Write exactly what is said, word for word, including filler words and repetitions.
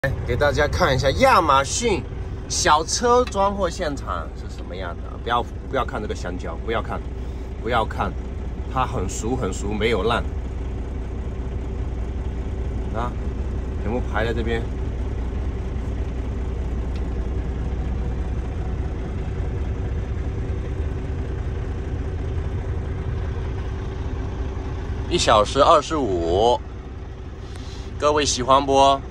给大家看一下亚马逊小车装货现场是什么样的。不要不要看这个香蕉，不要看，不要看，它很熟很熟，没有烂。啊，全部排在这边。一小时二十五，各位喜欢不？